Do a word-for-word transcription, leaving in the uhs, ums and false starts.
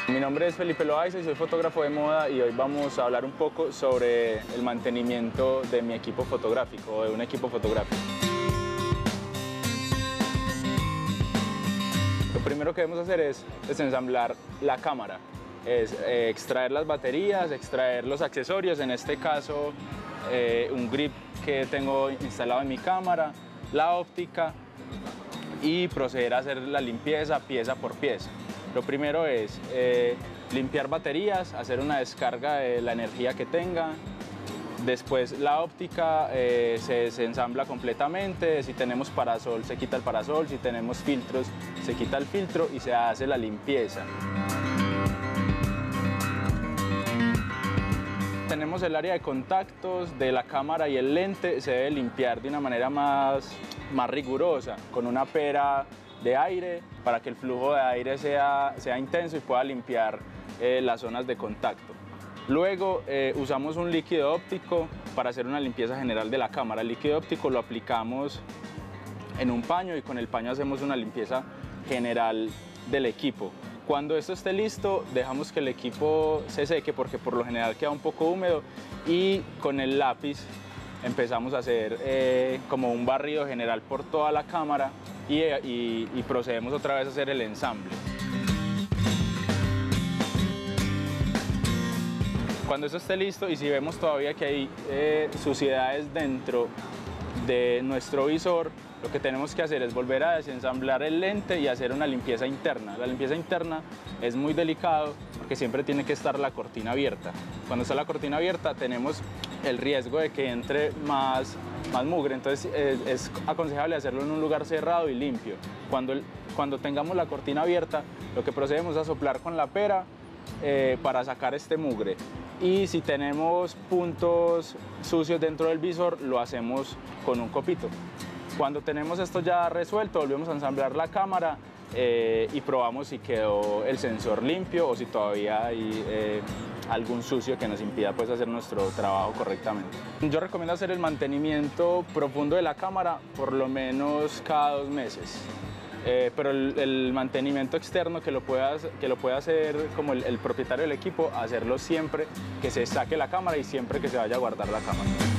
Mi nombre es Felipe Loaiza y soy fotógrafo de moda y hoy vamos a hablar un poco sobre el mantenimiento de mi equipo fotográfico o de un equipo fotográfico. Lo primero que debemos hacer es desensamblar la cámara, es eh, extraer las baterías, extraer los accesorios, en este caso eh, un grip que tengo instalado en mi cámara, la óptica y proceder a hacer la limpieza pieza por pieza. Lo primero es eh, limpiar baterías, hacer una descarga de la energía que tenga. Después la óptica eh, se desensambla completamente, si tenemos parasol se quita el parasol, si tenemos filtros se quita el filtro y se hace la limpieza. Tenemos el área de contactos de la cámara y el lente, se debe limpiar de una manera más, más rigurosa, con una pera de aire para que el flujo de aire sea, sea intenso y pueda limpiar eh, las zonas de contacto. Luego eh, usamos un líquido óptico para hacer una limpieza general de la cámara. El líquido óptico lo aplicamos en un paño y con el paño hacemos una limpieza general del equipo. Cuando esto esté listo, dejamos que el equipo se seque porque por lo general queda un poco húmedo y con el lápiz empezamos a hacer eh, como un barrido general por toda la cámara y, y, y procedemos otra vez a hacer el ensamble. Cuando esto esté listo y si vemos todavía que hay eh, suciedades dentro de nuestro visor, lo que tenemos que hacer es volver a desensamblar el lente y hacer una limpieza interna. La limpieza interna es muy delicado porque siempre tiene que estar la cortina abierta. Cuando está la cortina abierta tenemos el riesgo de que entre más, más mugre, entonces es, es aconsejable hacerlo en un lugar cerrado y limpio. Cuando, el, cuando tengamos la cortina abierta, lo que procedemos es a soplar con la pera eh, para sacar este mugre. Y si tenemos puntos sucios dentro del visor, lo hacemos con un copito. Cuando tenemos esto ya resuelto, volvemos a ensamblar la cámara eh, y probamos si quedó el sensor limpio o si todavía hay eh, algún sucio que nos impida pues, hacer nuestro trabajo correctamente. Yo recomiendo hacer el mantenimiento profundo de la cámara por lo menos cada dos meses. Eh, pero el, el mantenimiento externo que lo pueda, que lo pueda hacer como el, el propietario del equipo, hacerlo siempre que se saque la cámara y siempre que se vaya a guardar la cámara.